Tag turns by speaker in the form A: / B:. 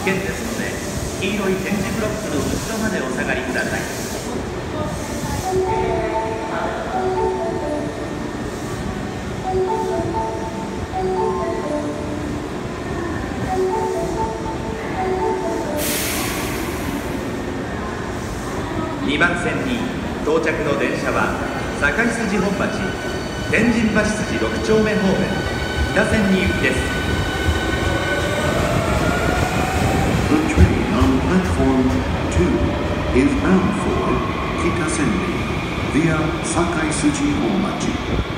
A: 危険ですので、黄色い点字ブロックの後ろまでお下がりください。2番線に到着の電車は堺筋本町天神橋筋6丁目方面北線に行きです。
B: The train on platform 2 is bound for Kitasenri via Sakai Suji Honmachi.